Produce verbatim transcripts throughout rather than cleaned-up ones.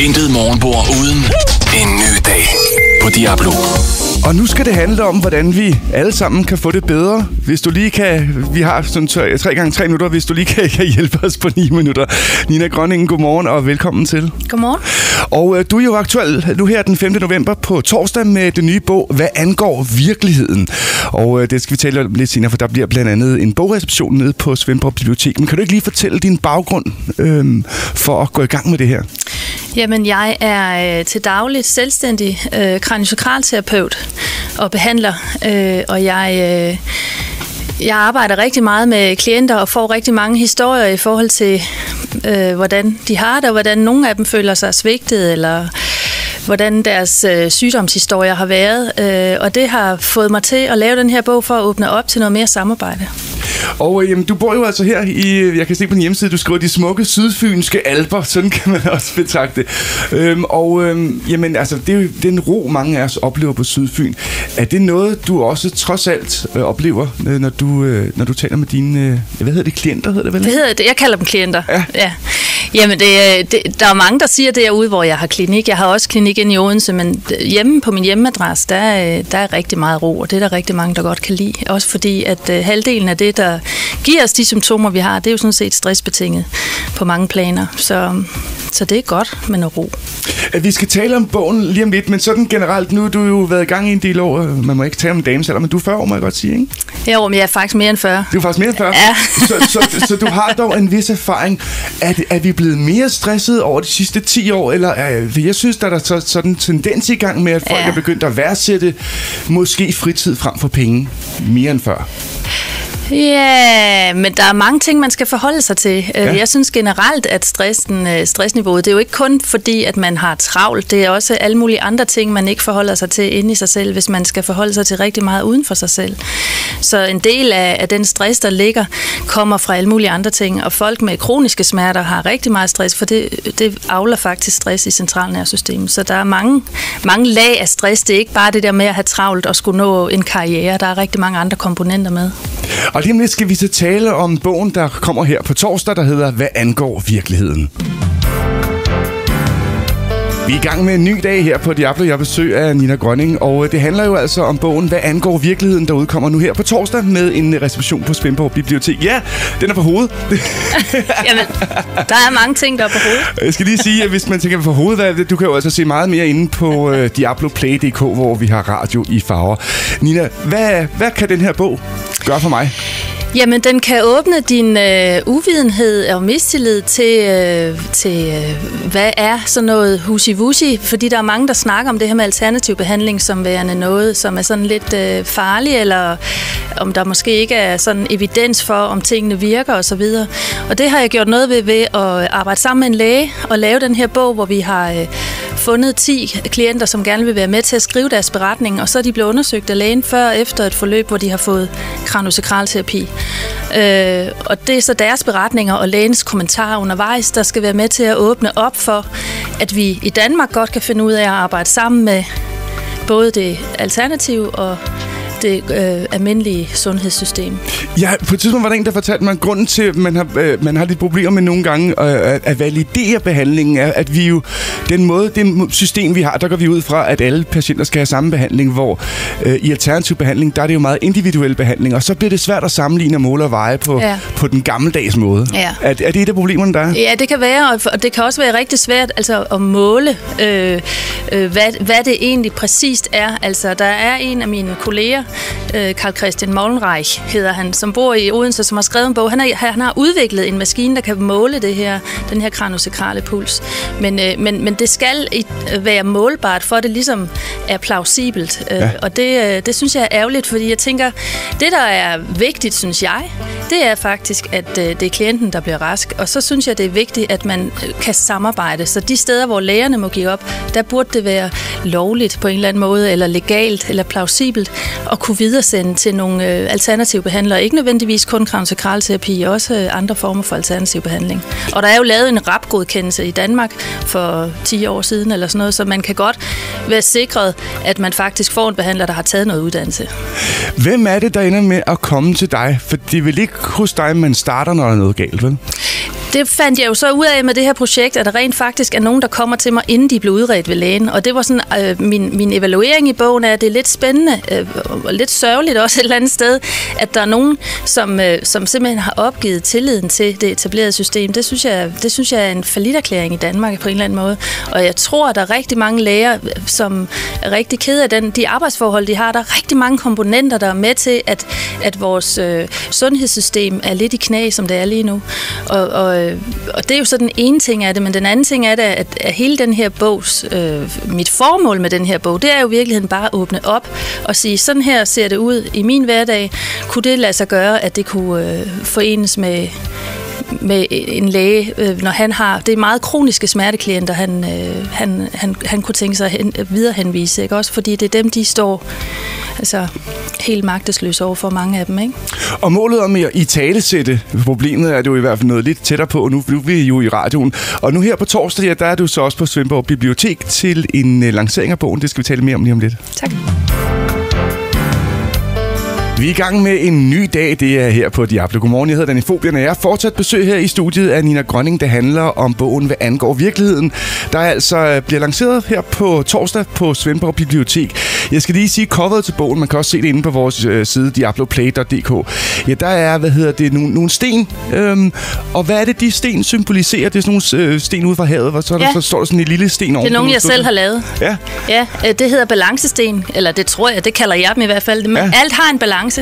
Intet morgenbord uden en ny dag på Diablo. Og nu skal det handle om, hvordan vi alle sammen kan få det bedre. Hvis du lige kan... Vi har sådan tre, tre gange tre minutter, hvis du lige kan, kan hjælpe os på ni minutter. Nina Grønningen, godmorgen og velkommen til. Godmorgen. Og øh, du er jo aktuel nu her den femte november på torsdag med den nye bog, Hvad angår virkeligheden. Og øh, det skal vi tale om lidt senere, for der bliver blandt andet en bogreception nede på Svendborg Bibliotek. Men kan du ikke lige fortælle din baggrund øh, for at gå i gang med det her? Jamen, jeg er øh, til dagligt selvstændig øh, kraniosakralterapeut og behandler, øh, og jeg, øh, jeg arbejder rigtig meget med klienter og får rigtig mange historier i forhold til, øh, hvordan de har det, og hvordan nogle af dem føler sig svigtet, eller hvordan deres øh, sygdomshistorier har været. Øh, og det har fået mig til at lave den her bog for at åbne op til noget mere samarbejde. Og jamen, du bor jo altså her i, jeg kan se på din hjemmeside, du skriver de smukke sydfynske alper, sådan kan man også betragte. Øhm, og øhm, jamen, altså, det er jo den ro, mange af os oplever på Sydfyn. Er det noget, du også trods alt øh, oplever, øh, når, du, øh, når du taler med dine, øh, hvad hedder det, klienter, hedder det vel? Det hedder det, jeg kalder dem klienter. Ja. Ja. Jamen, det, det, der er mange, der siger derude, hvor jeg har klinik. Jeg har også klinik inde i Odense, men hjemme på min hjemmeadresse, der, der er rigtig meget ro, og det er der rigtig mange, der godt kan lide. Også fordi, at uh, halvdelen af det, der giver os de symptomer, vi har, det er jo sådan set stressbetinget på mange planer. Så, så det er godt med noget ro. Vi skal tale om bogen lige om lidt, men sådan generelt, nu har du jo været i gang i en del år. Man må ikke tale om damesalder, men du er fyrre år, må jeg godt sige, ikke? Jo, men jeg er faktisk mere end fyrre. Du er faktisk mere end fyrre? Ja. så, så, så du har dog en vis erfaring. Er, er vi blevet mere stresset over de sidste ti år, eller er, jeg synes, der er der sådan en tendens i gang med, at folk ja. er begyndt at værdsætte måske fritid frem for penge mere end før? Ja, men der er mange ting, man skal forholde sig til. Ja. Jeg synes generelt, at stressen, stressniveauet, det er jo ikke kun fordi, at man har travlt. Det er også alle mulige andre ting, man ikke forholder sig til inde i sig selv, hvis man skal forholde sig til rigtig meget uden for sig selv. Så en del af, af den stress, der ligger, kommer fra alle mulige andre ting. Og folk med kroniske smerter har rigtig meget stress, for det, det avler faktisk stress i centralnervesystemet. Så der er mange, mange lag af stress. Det er ikke bare det der med at have travlt og skulle nå en karriere. Der er rigtig mange andre komponenter med. Og lige om lidt skal vi så tale om bogen, der kommer her på torsdag, der hedder Hvad angår virkeligheden. Vi er i gang med en ny dag her på Diablo. Jeg besøg af Nina Grønning, og det handler jo altså om bogen Hvad angår virkeligheden, der udkommer nu her på torsdag med en reception på Svendborg Bibliotek. Ja, den er på hovedet. Jamen, der er mange ting, der er på hovedet. Jeg skal lige sige, at hvis man tænker på hovedet, du kan jo altså se meget mere inde på uh, diabloplay punktum d k, hvor vi har radio i farver. Nina, hvad, hvad kan den her bog gøre for mig? Jamen, den kan åbne din øh, uvidenhed og mistillid til, øh, til øh, hvad er sådan noget husi-vusi, fordi der er mange, der snakker om det her med alternativ behandling som værende noget, som er sådan lidt øh, farligt, eller om der måske ikke er sådan evidens for, om tingene virker osv. Og det har jeg gjort noget ved ved at arbejde sammen med en læge og lave den her bog, hvor vi har øh, fundet ti klienter, som gerne vil være med til at skrive deres beretning, og så er de blevet undersøgt af lægen før og efter et forløb, hvor de har fået kraniosakralterapi. Øh, og det er så deres beretninger og lægens kommentarer undervejs, der skal være med til at åbne op for, at vi i Danmark godt kan finde ud af at arbejde sammen med både det alternative og det øh, almindelige sundhedssystem. Ja, på et tidspunkt var der en, der fortalte mig, at grunden til, at man har, øh, man har lidt problemer med nogle gange øh, at validere behandlingen, er, at vi jo, den måde, det system, vi har, der går vi ud fra, at alle patienter skal have samme behandling, hvor øh, i alternativ behandling, der er det jo meget individuel behandling, og så bliver det svært at sammenligne og måle og veje på, ja. på den gammeldags måde. Ja. Er, er det et af problemerne, der er? Ja, det kan være, og det kan også være rigtig svært altså, at måle, øh, øh, hvad, hvad det egentlig præcist er. Altså, der er en af mine kolleger, Carl Christian Mollenreich hedder han, som bor i Odense, som har skrevet en bog. Han, er, han har udviklet en maskine, der kan måle det her, den her kraniosakrale puls. Men, øh, men, men det skal være målbart, for at det ligesom er plausibelt. Ja. Og det, det synes jeg er ærgerligt, fordi jeg tænker, det der er vigtigt, synes jeg, det er faktisk, at det er klienten, der bliver rask. Og så synes jeg, det er vigtigt, at man kan samarbejde. Så de steder, hvor lægerne må give op, der burde det være lovligt på en eller anden måde, eller legalt, eller plausibelt, at kunne videresende til nogle øh, alternative behandlere. Ikke nødvendigvis kun kraniosakralterapi, også øh, andre former for alternativ behandling. Og der er jo lavet en R A P-godkendelse i Danmark for ti år siden, eller sådan noget, så man kan godt være sikret, at man faktisk får en behandler, der har taget noget uddannelse. Hvem er det, der ender med at komme til dig? For det er vel ikke hos dig, man starter, når der er noget galt, vel? Det fandt jeg jo så ud af med det her projekt, at der rent faktisk er nogen, der kommer til mig, inden de blev udredt ved lægen. Og det var sådan, øh, min, min evaluering i bogen er, at det er lidt spændende, øh, og lidt sørgeligt også et eller andet sted, at der er nogen, som, øh, som simpelthen har opgivet tilliden til det etablerede system. Det synes jeg, det synes jeg er en falliterklæring i Danmark på en eller anden måde. Og jeg tror, at der er rigtig mange læger, som er rigtig kede af den, de arbejdsforhold, de har. Der er rigtig mange komponenter, der er med til, at, at vores øh, sundhedssystem er lidt i knæ, som det er lige nu. Og, og, og det er jo så den ene ting af det, men den anden ting er det, at, at hele den her bogs, øh, mit formål med den her bog, det er jo i virkeligheden bare at åbne op og sige, sådan her ser det ud i min hverdag. Kunne det lade sig gøre, at det kunne øh, forenes med med en læge, øh, når han har, det er meget kroniske smerteklienter, han, øh, han, han, han kunne tænke sig at hen, viderehenvise, ikke? Også fordi det er dem, de står altså helt magtesløse over for mange af dem, ikke? Og målet om at italesætte problemet er det jo i hvert fald noget lidt tættere på, nu, nu er vi jo i radioen. Og nu her på torsdag, ja, der er du så også på Svendborg Bibliotek til en uh, lancering af bogen. Det skal vi tale mere om lige om lidt. Tak. Vi er i gang med en ny dag, det er her på Diablo. Godmorgen, jeg hedder Danny Fobian, og jeg har fortsat besøg her i studiet af Nina Grønning, der handler om bogen Hvad angår virkeligheden, der altså bliver lanceret her på torsdag på Svendborg Bibliotek. Jeg skal lige sige coveret til bogen, man kan også se det inde på vores øh, side diabloplay punktum d k. Ja, der er, hvad hedder det, nogle, nogle sten, øhm, og hvad er det, de sten symboliserer? Det er sådan nogle øh, sten ude fra havet, og så, ja. der, så står der sådan en lille sten over. Det er nogle, jeg selv har lavet. Ja. Ja, det hedder balancesten, eller det tror jeg, det kalder jeg dem i hvert fald. Men ja. Alt har en balance.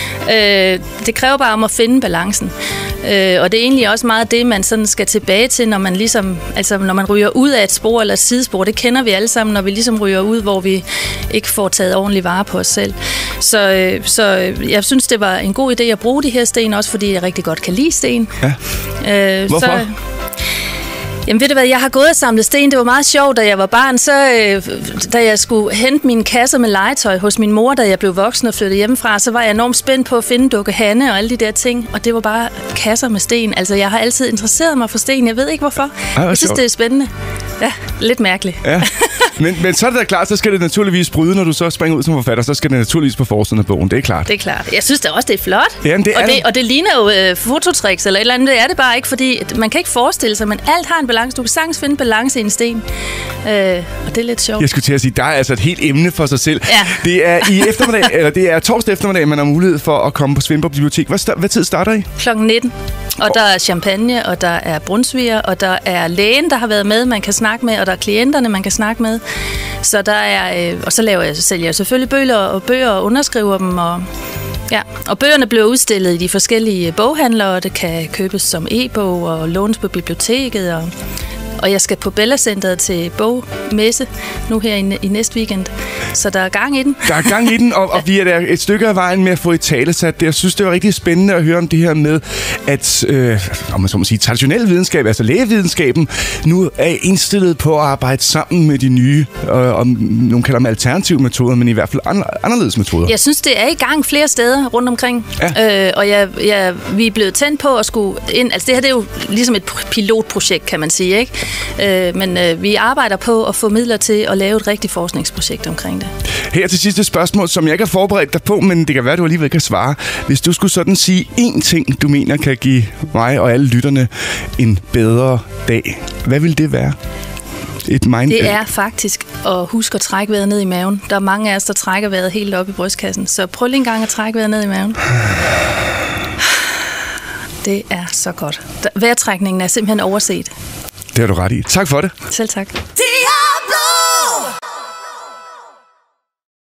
Øh, det kræver bare om at finde balancen. Øh, og det er egentlig også meget det, man sådan skal tilbage til, når man ligesom, altså når man ryger ud af et spor eller et sidespor. Det kender vi alle sammen, når vi ligesom ryger ud, hvor vi ikke får taget ordentlig vare på os selv. Så, øh, så jeg synes, det var en god idé at bruge de her sten, også fordi jeg rigtig godt kan lide sten. Ja. Øh, Hvorfor? Så, Jamen ved du hvad, jeg har gået og samlet sten. Det var meget sjovt, da jeg var barn, så øh, da jeg skulle hente mine kasser med legetøj hos min mor, da jeg blev voksen og flyttede hjemmefra, så var jeg enormt spændt på at finde Dukke Hanne og alle de der ting, og det var bare kasser med sten. Altså jeg har altid interesseret mig for sten, jeg ved ikke hvorfor. Ej, jeg synes, sjovt. Det er spændende. Ja, lidt mærkeligt. Ja. Men, men så er det da klart, så skal det naturligvis bryde, når du så springer ud som forfatter, så skal det naturligvis på forsiden af bogen, det er klart. Det er klart. Jeg synes da også, det er flot. Jamen, det er og, det, og det ligner jo øh, fototricks eller et eller andet, det er det bare ikke, fordi man kan ikke forestille sig, men alt har en balance. Du kan sagtens finde balance i en sten, øh, og det er lidt sjovt. Jeg skulle til at sige, der er altså et helt emne for sig selv. Ja. Det er i eftermiddag, eller det er torsdag eftermiddag, man har mulighed for at komme på Svendborg Bibliotek. Hvad, sta- hvad tid starter I? klokken nitten. Og der er champagne, og der er brunsviger, og der er lægen, der har været med, man kan snakke med, og der er klienterne, man kan snakke med. Så der er, øh, og så laver jeg, så sælger jeg selvfølgelig bøger og bøger og underskriver dem, og ja, og bøgerne bliver udstillet i de forskellige boghandlere, og det kan købes som e-bog og lånes på biblioteket, og Og jeg skal på Bella Centeret til bogmesse nu her i, i næste weekend. Så der er gang i den. Der er gang i den, og, og vi er der et stykke af vejen med at få i tale sat det. Jeg synes, det var rigtig spændende at høre om det her med, at øh, om man så må sige, traditionel videnskab, altså lægevidenskaben, nu er indstillet på at arbejde sammen med de nye, øh, og nogle kalder dem alternative metoder, men i hvert fald anderledes metoder. Jeg synes, det er i gang flere steder rundt omkring. Ja. Øh, og jeg, jeg, vi er blevet tændt på at skulle ind. Altså det her det er jo ligesom et pilotprojekt, kan man sige, ikke? Øh, men øh, vi arbejder på at få midler til at lave et rigtigt forskningsprojekt omkring det. Her til sidste spørgsmål, som jeg ikke har forberedt dig på, men det kan være, at du alligevel kan svare. Hvis du skulle sådan sige én ting, du mener kan give mig og alle lytterne en bedre dag, hvad vil det være? Et mind- det er faktisk at huske at trække vejret ned i maven. Der er mange af os, der trækker vejret helt op i brystkassen. Så prøv lige en gang at trække vejret ned i maven. Det er så godt. Vejrtrækningen er simpelthen overset. Det har du ret i. Tak for det. Selv tak.